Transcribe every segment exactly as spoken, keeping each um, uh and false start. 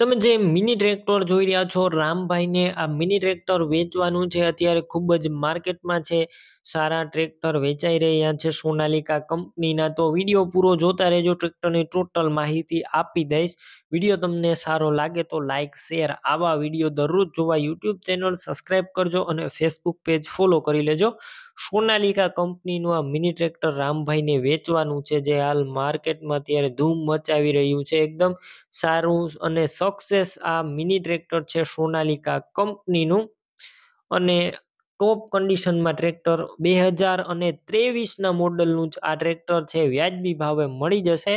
તમે જે mini tractor જોઈ રહ્યા છો રામભાઈને આ મિની ટ્રેક્ટર વેચવાનું છે. અત્યારે ખૂબ જ માર્કેટમાં છે. સારા ટ્રેક્ટર વેચાઈ રહ્યા છે સોનાલિકા કંપનીના. તો વિડીયો પૂરો જોતા રહેજો, ટ્રેક્ટરની ટોટલ માહિતી આપી દઈશ. વિડીયો તમને સારો લાગે તો લાઇક શેર આવા વિડીયો દરરોજ જોવા યુટ્યુબ ચેનલ સબસ્ક્રાઈબ કરજો અને ફેસબુક પેજ ફોલો કરી લેજો. સોનાલિકા કંપનીનું આ મિની ટ્રેક્ટર રામભાઈને વેચવાનું છે, જે હાલ માર્કેટમાં અત્યારે ધૂમ મચાવી રહ્યું છે. એકદમ સારું અને સક્સેસ આ મિની ટ્રેક્ટર છે સોનાલિકા કંપનીનું, અને ટોપ કન્ડિશનમાં ટ્રેક્ટર બે હજાર અને ત્રેવીસના મોડલનું જ આ ટ્રેક્ટર છે. વ્યાજબી ભાવે મળી જશે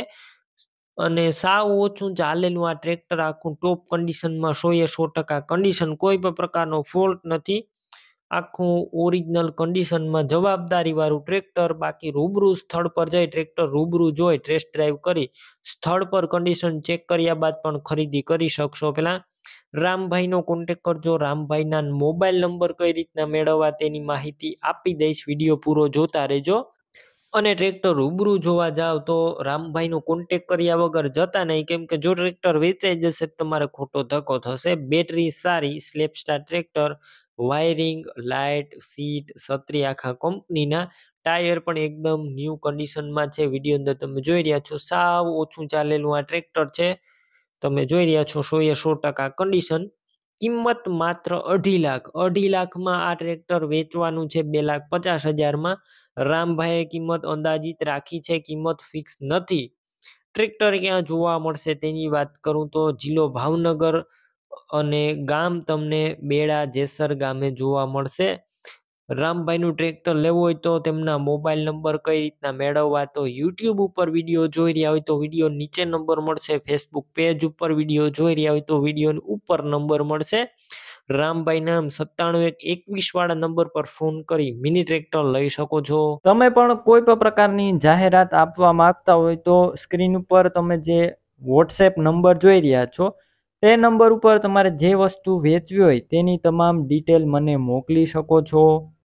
અને સાવ ઓછું ચાલેલું આ ટ્રેક્ટર, આખું ટોપ કન્ડિશનમાં સો એ સો ટકા કન્ડિશન, કોઈ પણ પ્રકારનો ફોલ્ટ નથી. આખું ઓરિજિનલ કન્ડિશનમાં જવાબદારી વાળું ટ્રેક્ટર. બાકી રૂબરૂ સ્થળ પર જઈ ટ્રેક્ટર રૂબરૂ જોઈ ટેસ્ટ ડ્રાઈવ કરી સ્થળ પર કન્ડિશન ચેક કર્યા બાદ પણ ખરીદી કરી શકશો. પેલા રામભાઈનો કોન્ટેક કરજો. રામભાઈના મોબાઈલ નંબર કઈ રીતના મેળવવા તેની માહિતી આપી દઈશ, વિડીયો પૂરો જોતા રહેજો. અને ટ્રેક્ટર રૂબરૂ જોવા જાવ તો રામભાઈનો કોન્ટેક કર્યા વગર જતા નહીં, કેમ કે જો ટ્રેક્ટર વેચાઈ જશે તમારે ખોટો ધક્કો થશે. બેટરી સારી, સ્લેપ સ્ટાર ટ્રેક્ટર, વાયરિંગ, લાઇટ, સીટ, છત્રી આખા કંપનીના, ટાયર પણ એકદમ ન્યૂ કન્ડિશનમાં છે. વિડીયો અંદર તમે જોઈ રહ્યા છો, સાવ ઓછું ચાલેલું આ ટ્રેક્ટર છે. તમે જોઈ રહ્યા છો સો એ સો ટકા કન્ડિશન. કિંમત માત્ર અઢી લાખ અઢી લાખમાં આ ટ્રેક્ટર વેચવાનું છે. બે લાખ પચાસ હજારમાં રામભાઈએ કિંમત અંદાજિત રાખી છે, કિંમત ફિક્સ નથી. ટ્રેક્ટર ક્યાં જોવા મળશે તેની વાત કરું તો જિલ્લો ભાવનગર અને ગામ તમને બેડા જેસર ગામે જોવા મળશે. રામભાઈનું ટ્રેક્ટર લેવું હોય તો તેમના મોબાઈલ નંબર કઈ રીતના મેળવવા, તો યુટ્યુબ ઉપર વિડીયો જોઈ રહ્યા હોય તો વિડીયો નીચે નંબર મળશે, ફેસબુક પેજ ઉપર વિડીયો જોઈ રહ્યા હોય તો વિડીયો ઉપર નંબર મળશે. રામભાઈ નામ સત્તાણું એક એકવીસ વાળા નંબર પર ફોન કરી મિની ટ્રેક્ટર લઈ શકો છો. તમે પણ કોઈ પણ પ્રકારની જાહેરાત આપવા માંગતા હોય તો સ્ક્રીન ઉપર તમે જે વોટ્સએપ નંબર જોઈ રહ્યા છો તે નંબર ઉપર તમારે જે વસ્તુ વેચવી હોય તેની તમામ ડિટેલ મને મોકલી શકો છો.